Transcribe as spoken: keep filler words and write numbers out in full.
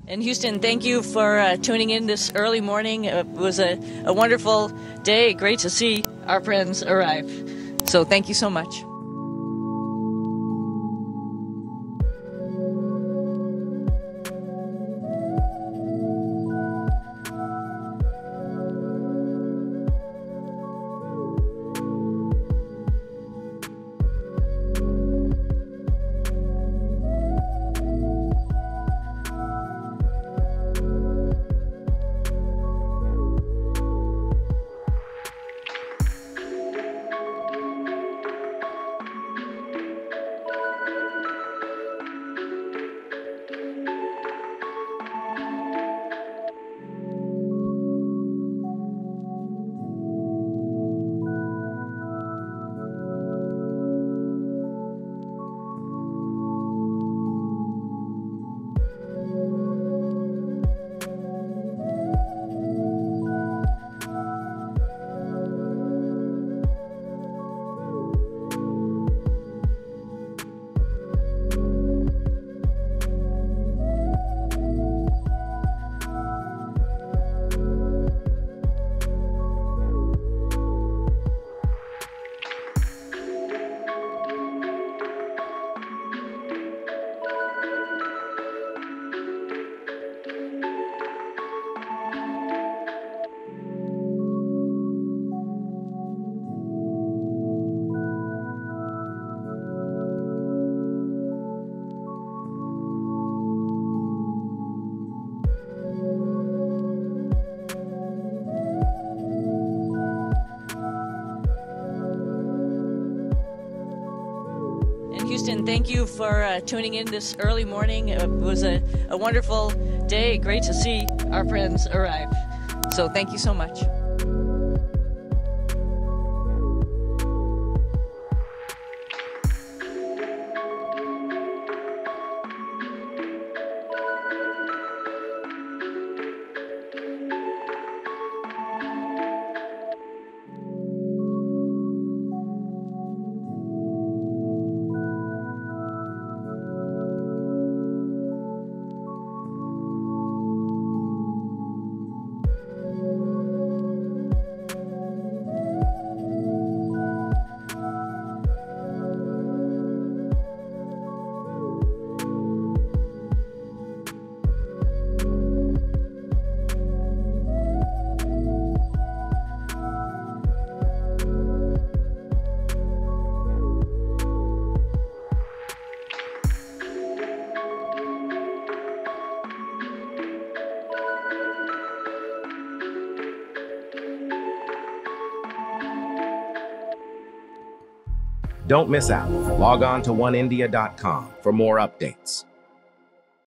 And Houston, thank you for uh, tuning in this early morning. It was a, a wonderful day. Great to see our friends arrive. So thank you so much. Houston, thank you for uh, tuning in this early morning. It was a, a wonderful day. Great to see our friends arrive. So thank you so much. Don't miss out. Log on to one india dot com for more updates.